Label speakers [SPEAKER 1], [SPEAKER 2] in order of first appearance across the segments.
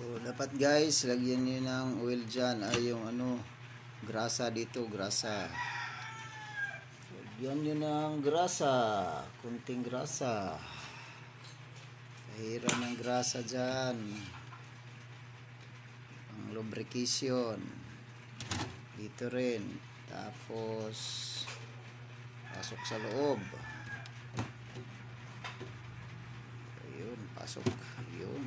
[SPEAKER 1] dapat guys, lagyan niyo ng oil dyan. Ay yung ano, grasa dito, grasa. Lagyan niyo ng grasa. Kunting grasa. Kahira ng grasa dyan. Ang lubrication. Dito rin. Tapos, pasok sa loob. Ayun, pasok. Ayun.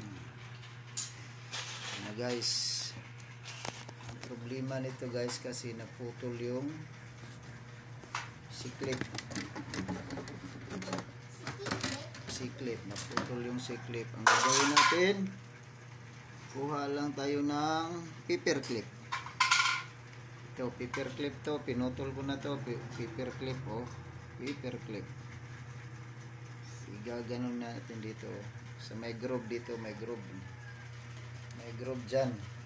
[SPEAKER 1] Na guys, ang problema nito guys kasi naputol yung siklit, naputol yung siklit. Ang gagawin natin, kuha lang tayo ng paper clip. Ito paper clip to, pinutol ko na to, paper clip, oh, paper clip. Igaganon natin dito sa may groove dito, may groove dyan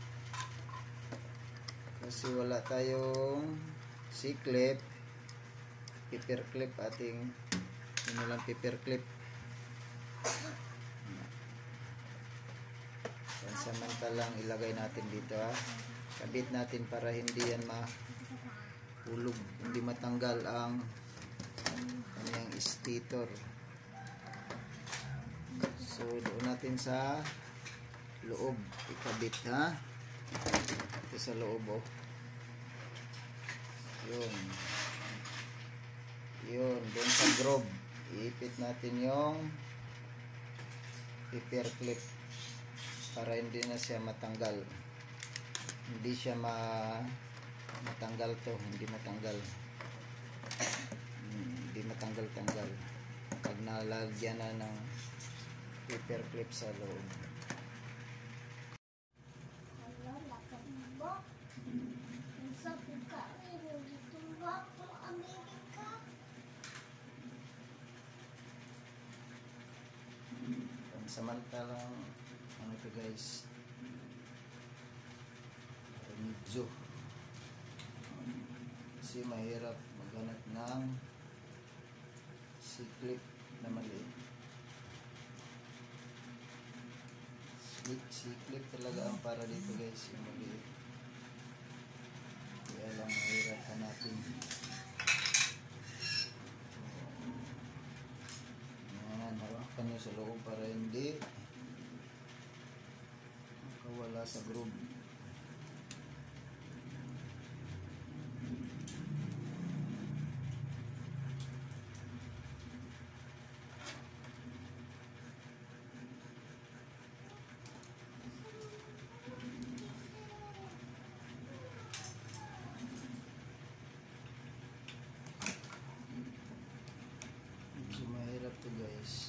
[SPEAKER 1] kasi wala tayong C-clip, paper clip, ating lang paper clip. Pansamantalang ilagay natin dito, ha. Kabit natin para hindi yan mahulog, hindi matanggal ang kanyang stator. So doon natin sa loob ikabit, ha. Ito sa loob, oh. Yun doon sa groove iipit natin yung paper clip para hindi na siya matanggal, hindi siya matanggal to, hindi matanggal pag nalagyan na ng paper clip sa loob. Samantalang ano ito guys, medyo kasi mahirap maghanap ng C-clip na maliit. C-clip talaga ang para dito guys, yung maliit. Kaya lang mahirap hanapin. Hawakan nyo sa loob para hindi makawala sa groove. So mahirap to guys.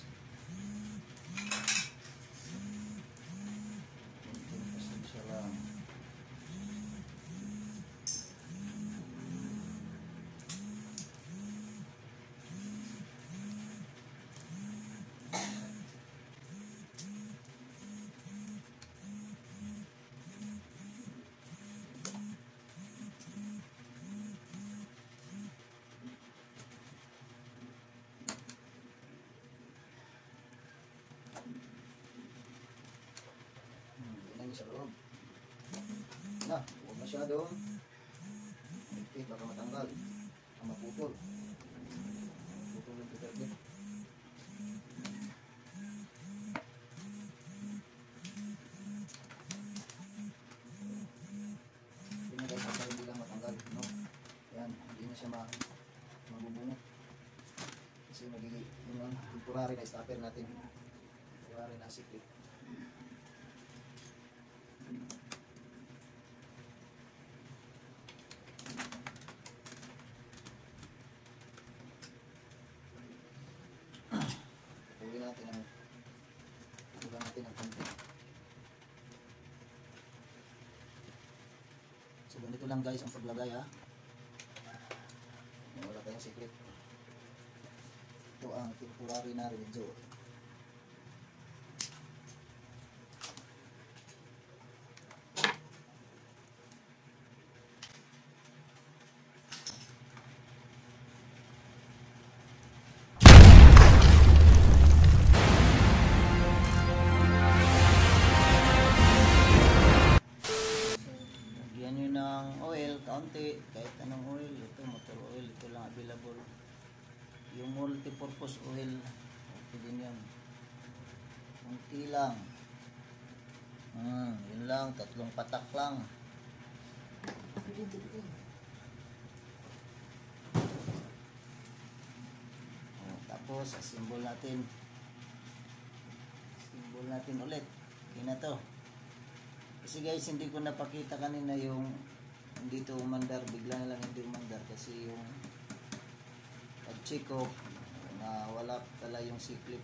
[SPEAKER 1] Sa loob na, huwag masyadong higpit, baka matanggal ang maputol yung paper clip. Hindi na guys, baka hindi lang matanggal, no? Yan, hindi na siya mabubunot kasi magiging yung temporary na stopper natin, temporary na siklit. Huwag natin ang konti. So ganito lang guys ang paglagay, ha. Wala tayong secret. Ito ang temporary na radio. kaunti, kahit anong oil. Ito, motor oil, ito lang available. Yung multi-purpose oil, okay din yan. Kunti lang. Yun lang, 3 patak lang. Tapos, assemble natin. Assemble natin ulit. Okay na to. Kasi guys, hindi ko napakita kanina yung dito umandar. Bigla na lang hindi umandar. Kasi yung pag-check ko, na wala pala yung C-clip.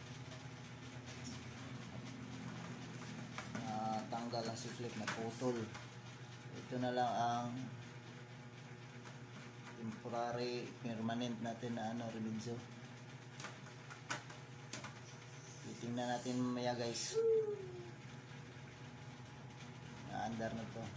[SPEAKER 1] Tanggal ang C-clip na putol. Ito na lang ang temporary, permanent natin na remedyo. Titingnan natin mamaya guys. Naandar na to.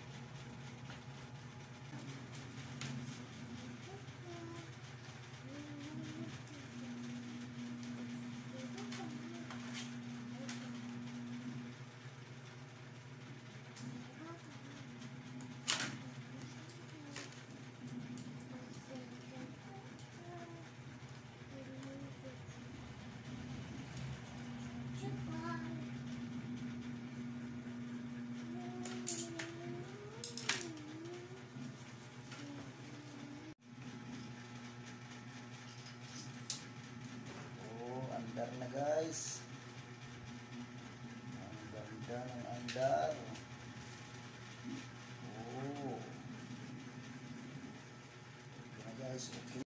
[SPEAKER 1] Andar na guys. Ang ganda ng andar. Okay na guys, okay.